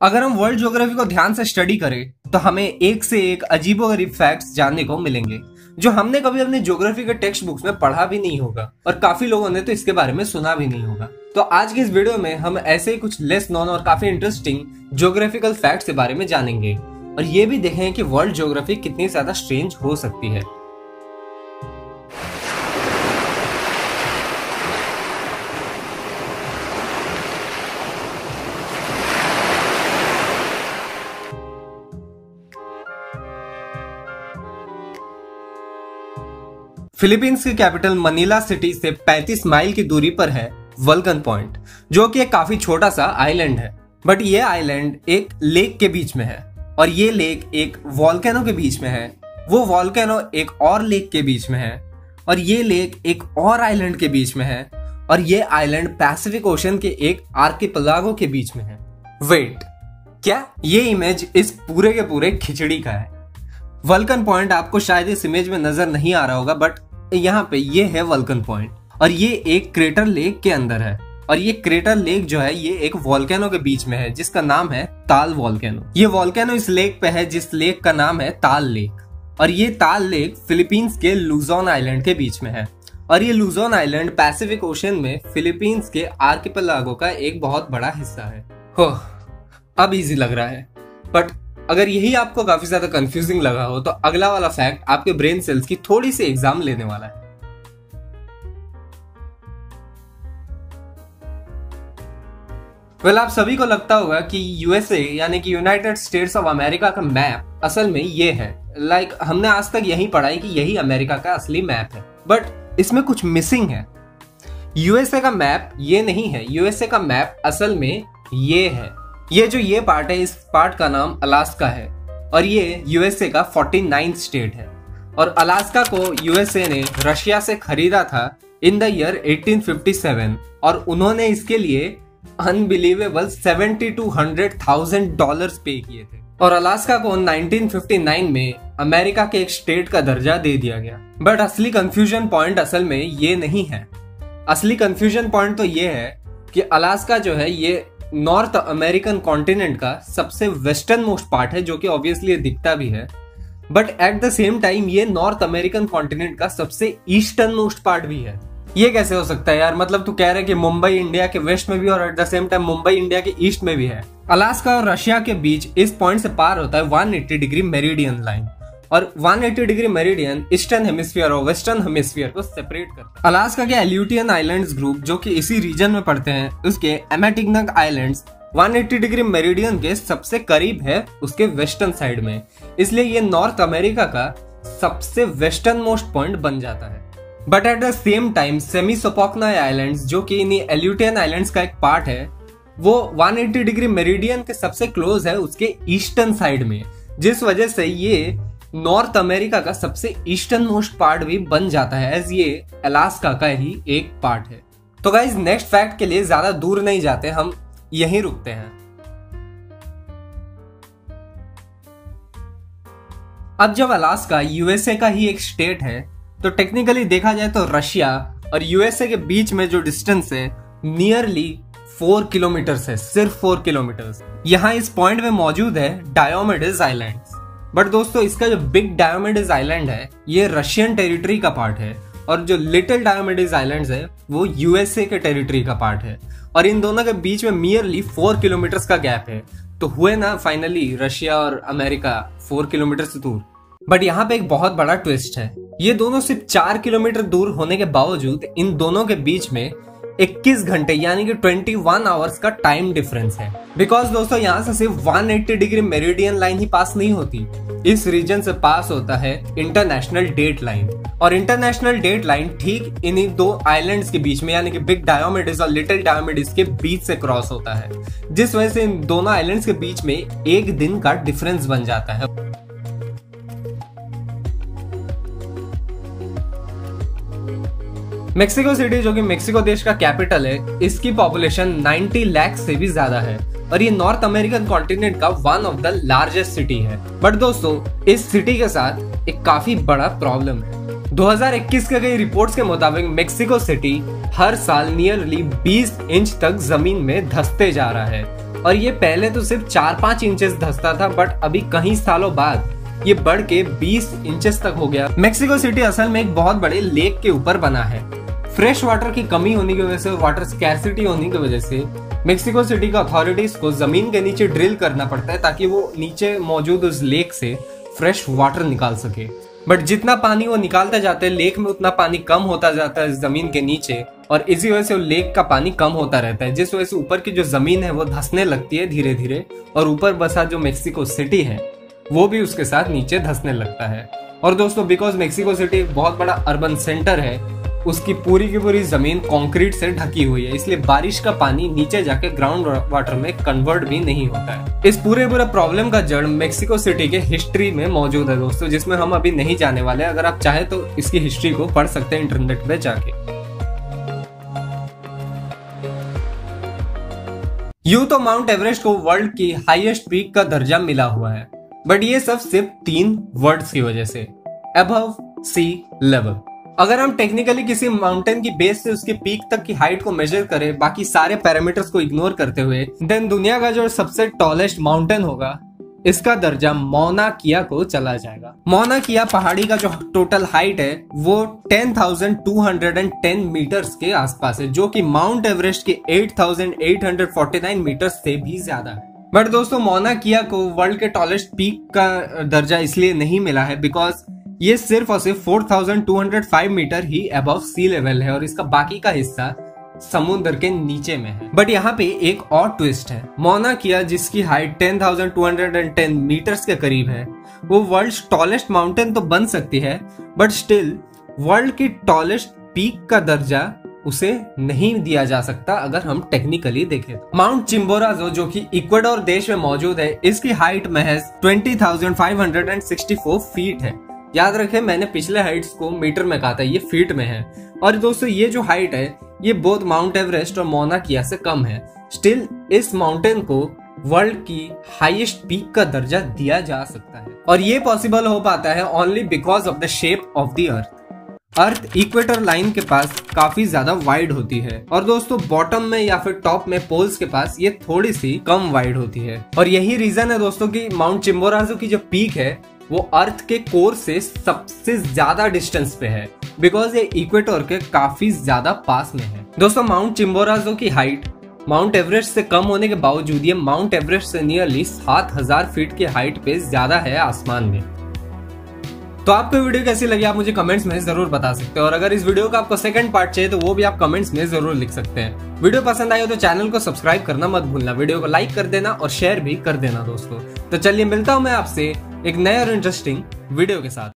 अगर हम world geography को ध्यान से स्टडी करें तो हमें एक से एक अजीबोगरीब फैक्ट्स जानने को मिलेंगे जो हमने कभी अपने ज्योग्राफी के टेक्स्ट बुक्स में पढ़ा भी नहीं होगा और काफी लोगों ने तो इसके बारे में सुना भी नहीं होगा। तो आज की इस वीडियो में हम ऐसे ही कुछ लेस नोन और काफी इंटरेस्टिंग ज्योग्राफिकल फैक्ट्स के बारे में जानेंगे और ये भी देखेंगे कि वर्ल्ड ज्योग्राफी कितनी ज्यादा स्ट्रेंज हो सकती है। फिलीपींस की कैपिटल मनीला सिटी से 35 माइल की दूरी पर है वल्कन पॉइंट, जो कि एक काफी छोटा सा आइलैंड है। बट ये आइलैंड एक लेक के बीच में है और ये लेक एक वॉल्केनो के बीच में है, वो वॉल्केनो एक और लेक के बीच में है और ये लेक एक और आइलैंड के बीच में है और ये आइलैंड पैसिफिक ओशन के एक आर्किपेलागो के बीच में है। वेट, क्या ये इमेज इस पूरे के पूरे खिचड़ी का है? वल्कन पॉइंट आपको शायद इस इमेज में नजर नहीं आ रहा होगा, बट यहाँ पे ये है वल्कन पॉइंट और ये एक क्रेटर लेक के अंदर है और ये क्रेटर लेक जो है ये एक वॉल्केनो के बीच में है जिसका नाम है ताल वॉल्केनो। ये वॉल्केनो इस लेक पे है जिस लेक का नाम है ताल लेक और ये ताल लेक फिलीपींस के लुजोन आइलैंड के बीच में है और ये लुजोन आइलैंड पैसिफिक ओशन में फिलीपींस के आर्किपेलागो का एक बहुत बड़ा हिस्सा है। हो, अब इजी लग रहा है, बट अगर यही आपको काफी ज्यादा कंफ्यूजिंग लगा हो तो अगला वाला फैक्ट आपके ब्रेन सेल्स की थोड़ी सी एग्जाम लेने वाला है। वेल, आप सभी को लगता होगा कि यूएसए यानी कि यूनाइटेड स्टेट्स ऑफ अमेरिका का मैप असल में ये है। हमने आज तक यही पढ़ा है कि यही अमेरिका का असली मैप है, बट इसमें कुछ मिसिंग है। यूएसए का मैप ये नहीं है, यूएसए का मैप असल में ये है। ये पार्ट है, इस पार्ट का नाम अलास्का है और ये यूएसए का 49th स्टेट है और अलास्का को यूएसए ने रशिया से खरीदा था इन द ईयर 1857 और उन्होंने इसके लिए अनबिलीवेबल $72,100,000 पे किए थे और अलास्का को 1959 में अमेरिका के एक स्टेट का दर्जा दे दिया गया। बट असली कंफ्यूजन पॉइंट असल में ये नहीं है। असली कंफ्यूजन पॉइंट तो ये है कि अलास्का जो है ये नॉर्थ अमेरिकन कॉन्टिनेंट का सबसे वेस्टर्न मोस्ट पार्ट है, जो कि ऑब्वियसली दिखता भी है, but at the same time ये नॉर्थ अमेरिकन कॉन्टिनेंट का सबसे ईस्टर्न मोस्ट पार्ट भी है। ये कैसे हो सकता है यार? मतलब तू कह रहे कि मुंबई इंडिया के वेस्ट में भी और at the same time Mumbai India के ईस्ट में भी है। अलास्का और रशिया के बीच इस पॉइंट से पार होता है 180 डिग्री मेरिडियन लाइन और 180 डिग्री मेरिडियन ईस्टर्न हेमिस्फीयर और वेस्टर्न हेमिस्फीयर को सेपरेट करता है। अलास्का के एल्यूटियन आइलैंड्स ग्रुप जो कि इसी रीजन में पड़ते हैं, उसके एमेटिग्नक आइलैंड्स 180 डिग्री मेरिडियन के सबसे करीब है उसके वेस्टर्न साइड में, इसलिए ये नॉर्थ अमेरिका का सबसे वेस्टर्न मोस्ट पॉइंट बन जाता है। But at the same time Semisopochnoi islands जो कि इन्हीं एल्यूटियन आइलैंड्स का एक पार्ट है, वो 180 डिग्री मेरिडियन के सबसे क्लोज है उसके ईस्टर्न साइड में, जिस वजह से ये नॉर्थ अमेरिका का सबसे ईस्टर्न मोस्ट पार्ट भी बन जाता है, एज ये अलास्का का ही एक पार्ट है। तो गाइज, नेक्स्ट फैक्ट के लिए ज्यादा दूर नहीं जाते, हम यहीं रुकते हैं। अब जब अलास्का यूएसए का ही एक स्टेट है तो टेक्निकली देखा जाए तो रशिया और यूएसए के बीच में जो डिस्टेंस है नियरली 4 किलोमीटर है, सिर्फ 4 किलोमीटर। यहाँ इस पॉइंट में मौजूद है डायोमेडिस आइलैंड्स। बट दोस्तों, इसका जो बिग डायोमेडिस आइलैंड है ये रशियन टेरिटरी का पार्ट है और जो लिटिल डायोमेडिस आइलैंड्स है वो यूएसए के टेरिटरी का पार्ट है और इन दोनों के बीच में नियरली 4 किलोमीटर का गैप है। तो हुए ना फाइनली रशिया और अमेरिका 4 किलोमीटर से दूर। बट यहाँ पे एक बहुत बड़ा ट्विस्ट है, ये दोनों सिर्फ 4 किलोमीटर दूर होने के बावजूद इन दोनों के बीच में 21 घंटे यानी कि 21 आवर्स का टाइम डिफरेंस है। बिकॉज दोस्तों, यहाँ से सिर्फ 180 डिग्री मेरिडियन लाइन ही पास नहीं होती, इस रीजन से पास होता है इंटरनेशनल डेट लाइन और इंटरनेशनल डेट लाइन ठीक इन्हीं दो आइलैंड्स के बीच में यानी कि बिग डायोमेडिस और लिटिल डायोमेडिस के बीच से क्रॉस होता है, जिस वजह से इन दोनों आइलैंड्स के बीच में एक दिन का डिफरेंस बन जाता है। मेक्सिको सिटी जो कि मेक्सिको देश का कैपिटल है, इसकी पॉपुलेशन 90 लाख से भी ज्यादा है और ये नॉर्थ अमेरिकन कॉन्टिनेंट का one of the largest city है। बट दोस्तों, इस सिटी के साथ एक काफी बड़ा प्रॉब्लम है। 2021 के कई रिपोर्ट्स के मुताबिक मेक्सिको सिटी हर साल नियरली 20 इंच तक जमीन में धंसते जा रहा है और ये पहले तो सिर्फ 4-5 इंचेस धंसता था, बट अभी कई सालों बाद ये बढ़ के 20 इंचेस तक हो गया। मेक्सिको सिटी असल में एक बहुत बड़े लेक के ऊपर बना है। फ्रेश वाटर की कमी होने की वजह से, वाटर स्कैरसिटी होने की वजह से मेक्सिको सिटी का अथॉरिटीज को जमीन के नीचे ड्रिल करना पड़ता है ताकि वो नीचे मौजूद उस लेक से फ्रेश वाटर निकाल सके। बट जितना पानी वो निकालते जाते हैं लेक में, उतना पानी कम होता जाता है जमीन के नीचे, और इसी वजह से लेक का पानी कम होता रहता है, जिस वजह से ऊपर की जो जमीन है वो धंसने लगती है धीरे धीरे, और ऊपर बसा जो मेक्सिको सिटी है वो भी उसके साथ नीचे धंसने लगता है। और दोस्तों, बिकॉज मेक्सिको सिटी बहुत बड़ा अर्बन सेंटर है, उसकी पूरी की पूरी जमीन कंक्रीट से ढकी हुई है, इसलिए बारिश का पानी नीचे जाके ग्राउंड वाटर में कन्वर्ट भी नहीं होता है। इस पूरे प्रॉब्लम का जड़ मेक्सिको सिटी के हिस्ट्री में मौजूद है दोस्तों, जिसमें हम अभी नहीं जाने वाले। अगर आप चाहे तो इसकी हिस्ट्री को पढ़ सकते हैं इंटरनेट पे जाके। यूं तो माउंट एवरेस्ट को वर्ल्ड की हाईएस्ट पीक का दर्जा मिला हुआ है, बट ये सब सिर्फ 3 वर्ड्स की वजह से, अबव सी लेवल। अगर हम टेक्निकली किसी माउंटेन की बेस से उसकी पीक तक की हाइट को मेजर करें, बाकी सारे पैरामीटर्स को इग्नोर करते हुए, देन दुनिया का जो सबसे टॉलेस्ट माउंटेन होगा, इसका दर्जा मौना किया को चला जाएगा। मौना किया पहाड़ी का जो टोटल हाइट है वो 10,210 मीटर्स के आसपास है, जो कि माउंट एवरेस्ट के 8,849 मीटर्स से भी ज्यादा है। बट दोस्तों, मौना किया को वर्ल्ड के टॉलेस्ट पीक का दर्जा इसलिए नहीं मिला है बिकॉज ये सिर्फ और सिर्फ 4,205 मीटर ही अबव सी लेवल है, और इसका बाकी का हिस्सा समुद्र के नीचे में है। बट यहाँ पे एक और ट्विस्ट है। मौना किया, जिसकी हाइट 10,210 मीटर्स के करीब है, वो वर्ल्ड टॉलेस्ट माउंटेन तो बन सकती है, बट स्टिल वर्ल्ड की टॉलेस्ट पीक का दर्जा उसे नहीं दिया जा सकता अगर हम टेक्निकली देखें तो। माउंट चिम्बोराजो, जो कि इक्वाडोर देश में मौजूद है, इसकी हाइट महज 20,564 फीट है। याद रखें, मैंने पिछले हाइट्स को मीटर में कहा था, ये फीट में है। और दोस्तों, ये जो हाइट है ये बोथ माउंट एवरेस्ट और मौना किया से कम है। स्टिल इस माउंटेन को वर्ल्ड की हाईएस्ट पीक का दर्जा दिया जा सकता है, और ये पॉसिबल हो पाता है only because of the shape of the earth equator line के पास काफी ज्यादा वाइड होती है, और दोस्तों बॉटम में या फिर टॉप में पोल्स के पास ये थोड़ी सी कम वाइड होती है। और यही रीजन है दोस्तों कि माउंट चिम्बोराजो की जो पीक है वो अर्थ के कोर से सबसे ज्यादा डिस्टेंस पे है, बिकॉज ये इक्वेटर के काफी ज्यादा पास में है। दोस्तों, माउंट चिम्बोराजो की हाइट माउंट एवरेस्ट से कम होने के बावजूद ये माउंट एवरेस्ट से नियरली 7,000 फीट की हाइट पे ज्यादा है आसमान में। तो आपको वीडियो कैसी लगी आप मुझे कमेंट्स में जरूर बता सकते हैं, और अगर इस वीडियो का आपको सेकंड पार्ट चाहिए तो वो भी आप कमेंट्स में जरूर लिख सकते हैं। वीडियो पसंद आई हो तो चैनल को सब्सक्राइब करना मत भूलना, वीडियो को लाइक कर देना और शेयर भी कर देना दोस्तों। तो चलिए, मिलता हूं मैं आपसे एक नए और इंटरेस्टिंग वीडियो के साथ।